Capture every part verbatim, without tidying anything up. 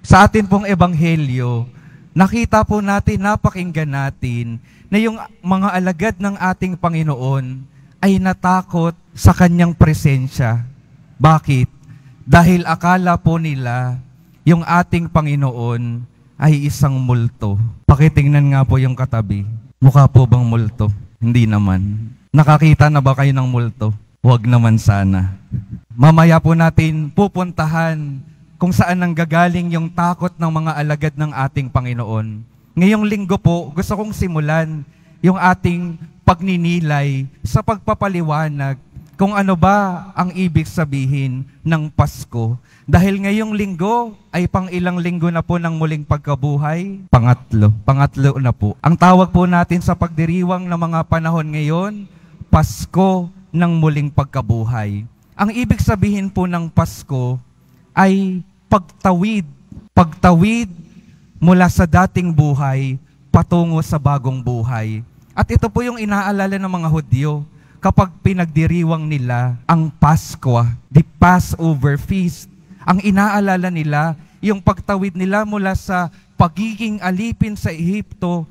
Sa atin pong ebanghelyo, nakita po natin, napakinggan natin, na yung mga alagad ng ating Panginoon ay natakot sa kanyang presensya. Bakit? Dahil akala po nila yung ating Panginoon ay isang multo. Pakitingnan nga po yung katabi. Mukha po bang multo? Hindi naman. Nakakita na ba kayo ng multo? Huwag naman sana. Mamaya po natin pupuntahan kung saan nanggagaling yung takot ng mga alagad ng ating Panginoon. Ngayong linggo po, gusto kong simulan yung ating pagninilay sa pagpapaliwanag kung ano ba ang ibig sabihin ng Pasko. Dahil ngayong linggo ay pang ilang linggo na po ng muling pagkabuhay? Pangatlo. Pangatlo na po. Ang tawag po natin sa pagdiriwang ng mga panahon ngayon, Pasko ng muling pagkabuhay. Ang ibig sabihin po ng Pasko ay pagtawid. Pagtawid mula sa dating buhay patungo sa bagong buhay. At ito po yung inaalala ng mga Hudyo kapag pinagdiriwang nila ang Pasko, the Passover feast. Ang inaalala nila, yung pagtawid nila mula sa pagiging alipin sa Ehipto,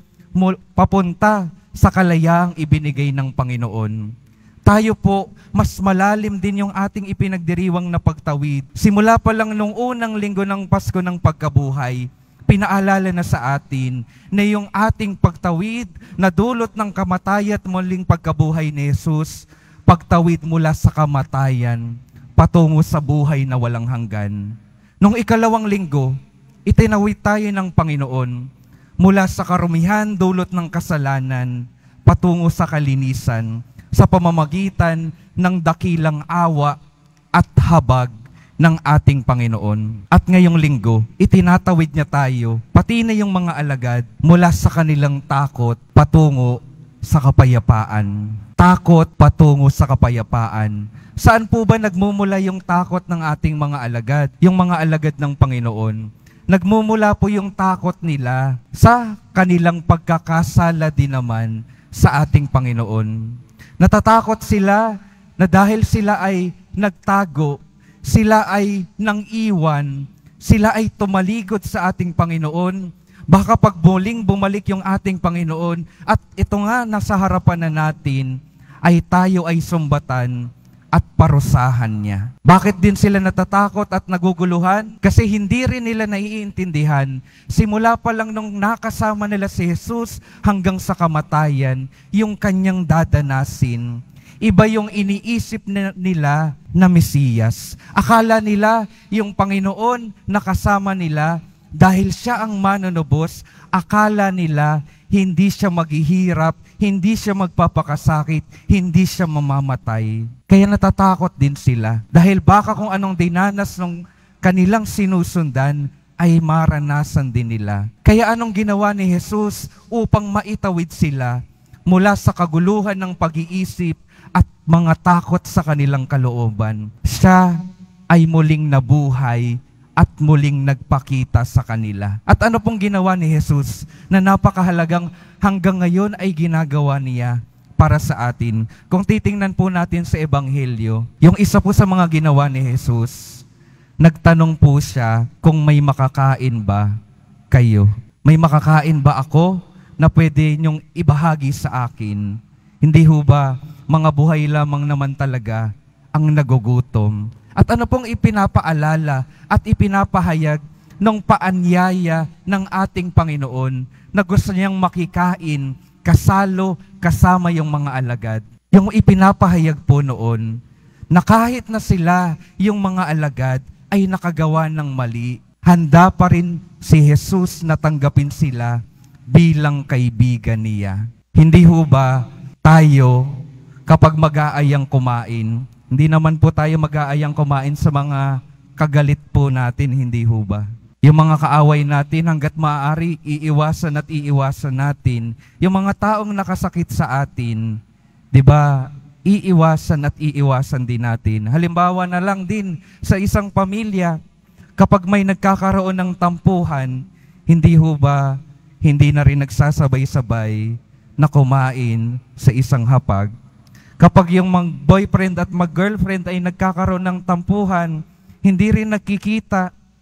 papunta sa kalayaang ibinigay ng Panginoon. Tayo po, mas malalim din yung ating ipinagdiriwang na pagtawid. Simula pa lang nung unang linggo ng Pasko ng pagkabuhay, pinaalala na sa atin na yung ating pagtawid na dulot ng kamatayan at muling pagkabuhay ni Jesus, pagtawid mula sa kamatayan patungo sa buhay na walang hanggan. Nung ikalawang linggo, itinawid tayo ng Panginoon mula sa karumihan dulot ng kasalanan patungo sa kalinisan sa pamamagitan ng dakilang awa at habag ng ating Panginoon. At ngayong linggo, itinatawid niya tayo, pati na yung mga alagad, mula sa kanilang takot patungo sa kapayapaan. Takot patungo sa kapayapaan. Saan po ba nagmumula yung takot ng ating mga alagad? Yung mga alagad ng Panginoon. Nagmumula po yung takot nila sa kanilang pagkakasala din naman sa ating Panginoon. Natatakot sila na dahil sila ay nagtago, sila ay nang iwan, sila ay tumalikod sa ating Panginoon. Baka pag muling bumalik yung ating Panginoon at ito nga nasa harapan na natin, ay tayo ay sumbatan at parusahan niya. Bakit din sila natatakot at naguguluhan? Kasi hindi rin nila naiintindihan. Simula pa lang nung nakasama nila si Jesus hanggang sa kamatayan, yung kanyang dadanasin. Iba yung iniisip nila na Mesiyas. Akala nila yung Panginoon nakasama nila dahil siya ang manunubos. Akala nila hindi siya maghihirap, hindi siya magpapakasakit, hindi siya mamamatay. Kaya natatakot din sila. Dahil baka kung anong dinanas ng kanilang sinusundan ay maranasan din nila. Kaya anong ginawa ni Jesus upang maitawid sila mula sa kaguluhan ng pag-iisip at mga takot sa kanilang kalooban? Siya ay muling nabuhay at muling nagpakita sa kanila. At ano pong ginawa ni Jesus na napakahalagang hanggang ngayon ay ginagawa niya para sa atin? Kung titingnan po natin sa Ebanghelyo, yung isa po sa mga ginawa ni Jesus, nagtanong po siya kung may makakain ba kayo? May makakain ba ako na pwede niyong ibahagi sa akin? Hindi ho ba mga buhay lamang naman talaga ang nagugutom? At ano pong ipinapaalala at ipinapahayag ng paanyaya ng ating Panginoon na gusto niyang makikain kasalo kasama yung mga alagad? Yung ipinapahayag po noon na kahit na sila, yung mga alagad, ay nakagawa ng mali, handa pa rin si Jesus na tanggapin sila bilang kaibigan niya. Hindi ho ba tayo kapag mag-aayang kumain, hindi naman po tayo mag-aayang kumain sa mga kagalit po natin, hindi ho ba? Yung mga kaaway natin, hanggat maaari, iiwasan at iiwasan natin. Yung mga taong nakasakit sa atin, di ba, iiwasan at iiwasan din natin. Halimbawa na lang din sa isang pamilya, kapag may nagkakaroon ng tampuhan, hindi ho ba, hindi na rin nagsasabay-sabay na kumain sa isang hapag? Kapag yung mag-boyfriend at mag-girlfriend ay nagkakaroon ng tampuhan, hindi rin nakikita,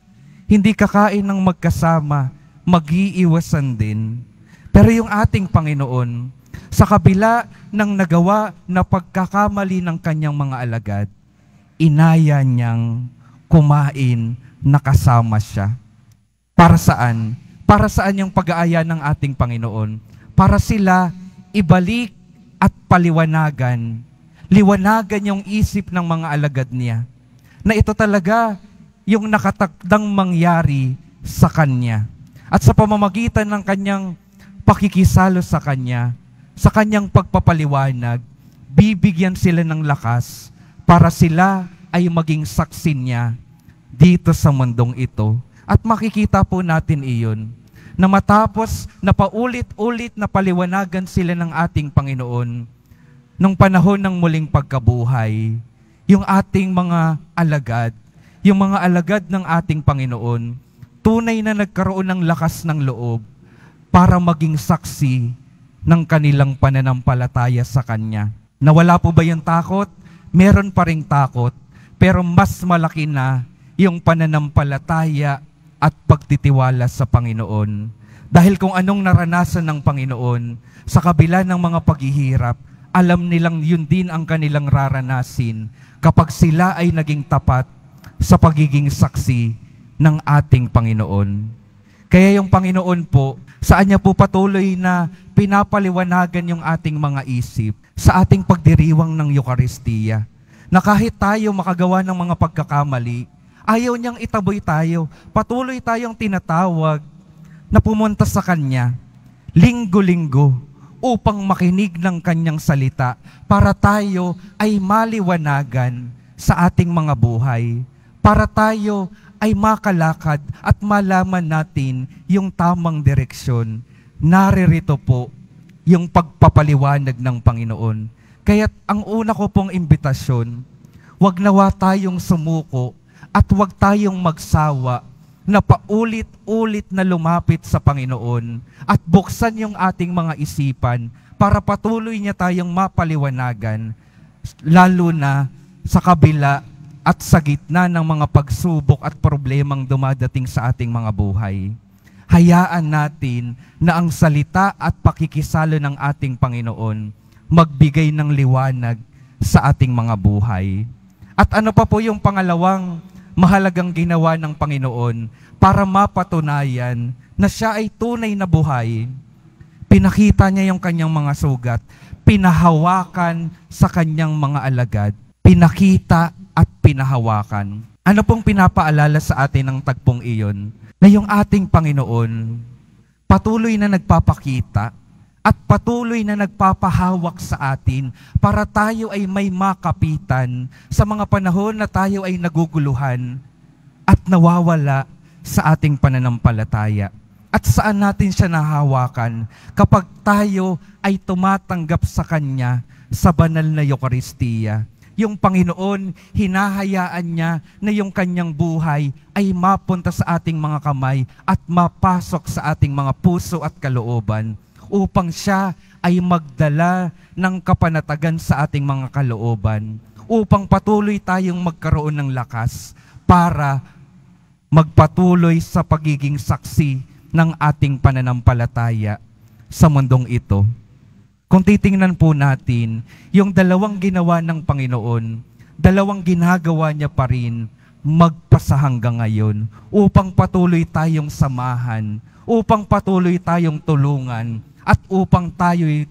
hindi kakain ng magkasama, mag-iiwasan din. Pero yung ating Panginoon, sa kabila ng nagawa na pagkakamali ng kanyang mga alagad, inaya niyang kumain na kasama siya. Para saan? Para saan yung pag-aaya ng ating Panginoon? Para sila ibalik at paliwanagan, liwanagan yung isip ng mga alagad niya, na ito talaga yung nakatakdang mangyari sa kanya. At sa pamamagitan ng kanyang pakikisalo sa kanya, sa kanyang pagpapaliwanag, bibigyan sila ng lakas para sila ay maging saksi niya dito sa mundong ito. At makikita po natin iyon, na matapos na paulit-ulit na paliwanagan sila ng ating Panginoon, nung panahon ng muling pagkabuhay, yung ating mga alagad, yung mga alagad ng ating Panginoon, tunay na nagkaroon ng lakas ng loob para maging saksi ng kanilang pananampalataya sa Kanya. Nawala po ba yung takot? Meron pa ring takot, pero mas malaki na yung pananampalataya at pagtitiwala sa Panginoon. Dahil kung anong naranasan ng Panginoon sa kabila ng mga paghihirap, alam nilang yun din ang kanilang raranasin kapag sila ay naging tapat sa pagiging saksi ng ating Panginoon. Kaya yung Panginoon po, saan niya po patuloy na pinapaliwanagan yung ating mga isip sa ating pagdiriwang ng Eucharistia, na kahit tayo makagawa ng mga pagkakamali, ayaw niyang itaboy tayo. Patuloy tayong tinatawag na pumunta sa Kanya linggo-linggo upang makinig ng Kanyang salita para tayo ay maliwanagan sa ating mga buhay, para tayo ay makalakad at malaman natin yung tamang direksyon. Naririto po yung pagpapaliwanag ng Panginoon. Kaya't ang una ko pong imbitasyon, wag nawa tayong sumuko at wag tayong magsawa na paulit-ulit na lumapit sa Panginoon at buksan yung ating mga isipan para patuloy niya tayong mapaliwanagan, lalo na sa kabila at sa gitna ng mga pagsubok at problemang dumadating sa ating mga buhay. Hayaan natin na ang salita at pakikisalo ng ating Panginoon magbigay ng liwanag sa ating mga buhay. At ano pa po yung pangalawang mahalagang ginawa ng Panginoon para mapatunayan na siya ay tunay na buhay? Pinakita niya yung kanyang mga sugat, pinahawakan sa kanyang mga alagad, pinakita at pinahawakan. Ano pong pinapaalala sa atin ng tagpong iyon? Na yung ating Panginoon patuloy na nagpapakita at patuloy na nagpapahawak sa atin para tayo ay may makapitan sa mga panahon na tayo ay naguguluhan at nawawala sa ating pananampalataya. At saan natin siya nahawakan? Kapag tayo ay tumatanggap sa Kanya sa banal na Eucharistia. Yung Panginoon, hinahayaan niya na yung kanyang buhay ay mapunta sa ating mga kamay at mapasok sa ating mga puso at kalooban upang siya ay magdala ng kapanatagan sa ating mga kalooban, upang patuloy tayong magkaroon ng lakas para magpatuloy sa pagiging saksi ng ating pananampalataya sa mundong ito. Kung titingnan po natin, yung dalawang ginawa ng Panginoon, dalawang ginagawa niya pa rin magpasa hanggang ngayon upang patuloy tayong samahan, upang patuloy tayong tulungan, at upang tayo'y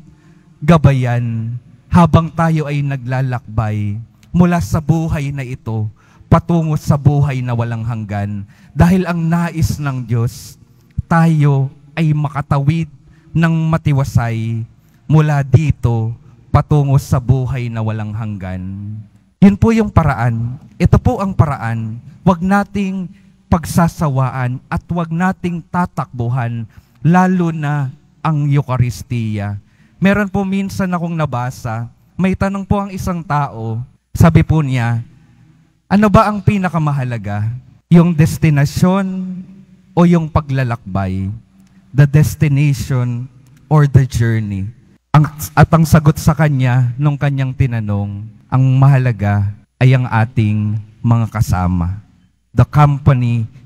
gabayan habang tayo ay naglalakbay mula sa buhay na ito patungo sa buhay na walang hanggan. Dahil ang nais ng Diyos, tayo ay makatawid ng matiwasay mula dito patungo sa buhay na walang hanggan. Yun po yung paraan. Ito po ang paraan. Huwag nating pagsasawaan at huwag nating tatakbuhan, lalo na ang Eucharistia. Meron po minsan akong nabasa, may tanong po ang isang tao, sabi po niya, ano ba ang pinakamahalaga? Yung destinasyon o yung paglalakbay? The destination or the journey? Ang, at ang sagot sa kanya, nung kanyang tinanong, ang mahalaga ay ang ating mga kasama. The company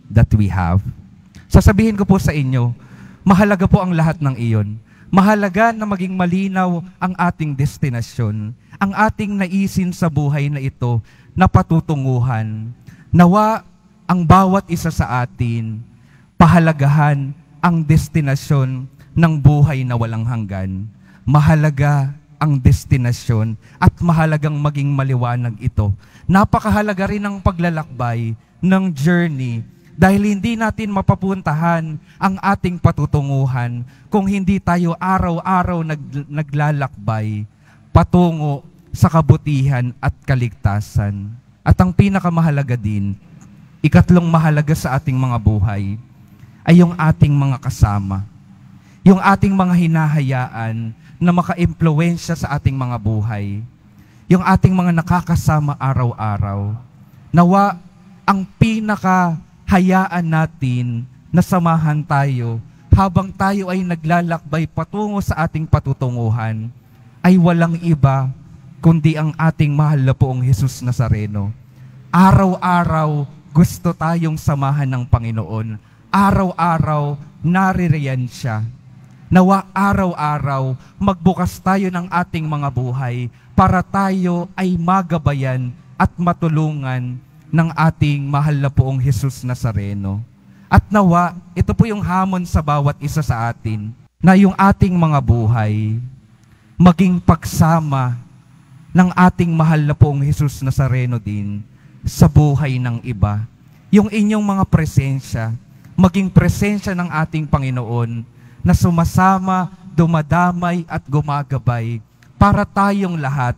that we have. Sasabihin ko po sa inyo, mahalaga po ang lahat ng iyon. Mahalaga na maging malinaw ang ating destinasyon, ang ating naisin sa buhay na ito na patutunguhan. Nawa ang bawat isa sa atin, pahalagahan ang destinasyon ng buhay na walang hanggan. Mahalaga ang destinasyon at mahalagang maging maliwanag ito. Napakahalaga rin ang paglalakbay ng journey dahil hindi natin mapapuntahan ang ating patutunguhan kung hindi tayo araw-araw nag, naglalakbay patungo sa kabutihan at kaligtasan. At ang pinakamahalaga din, ikatlong mahalaga sa ating mga buhay ay yung ating mga kasama. Yung ating mga hinahayaan na maka-impluwensya sa ating mga buhay. Yung ating mga nakakasama araw-araw. Nawa ang pinakahayaan natin na samahan tayo habang tayo ay naglalakbay patungo sa ating patutunguhan ay walang iba kundi ang ating mahal na poong Jesus Nazareno. Araw-araw gusto tayong samahan ng Panginoon. Araw-araw naririyan siya. Nawa araw-araw magbukas tayo ng ating mga buhay para tayo ay magabayan at matulungan ng ating mahal na poong Jesus Nazareno. At nawa, ito po yung hamon sa bawat isa sa atin, na yung ating mga buhay maging pagsama ng ating mahal na poong Jesus Nazareno din sa buhay ng iba. Yung inyong mga presensya, maging presensya ng ating Panginoon na sumasama, dumadamay at gumagabay para tayong lahat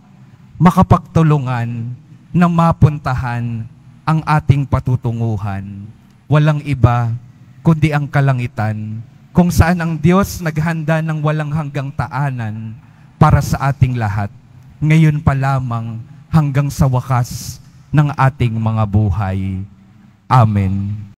makapagtulungan na mapuntahan ang ating patutunguhan. Walang iba kundi ang kalangitan kung saan ang Diyos naghanda ng walang hanggang taanan para sa ating lahat. Ngayon pa lamang hanggang sa wakas ng ating mga buhay. Amen.